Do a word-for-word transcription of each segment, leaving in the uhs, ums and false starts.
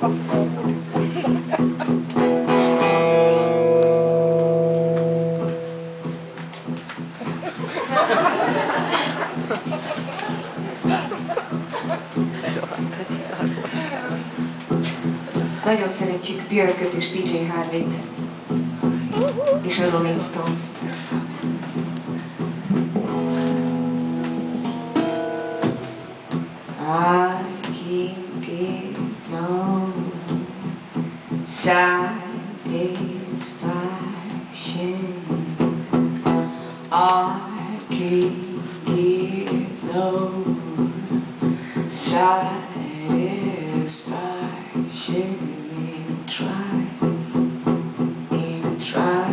Nagyon szeretjük Björköt és pé jé Harveyt és a Rolling Stones-t. I can't get no satisfaction. I can't get no satisfaction. Even try, even try,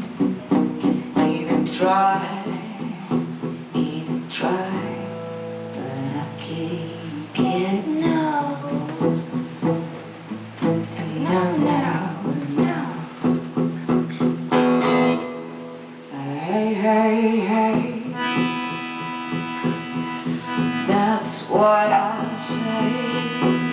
even try, even try, but I can't get no, no, no, no. Hey, hey, hey, that's what I'm saying.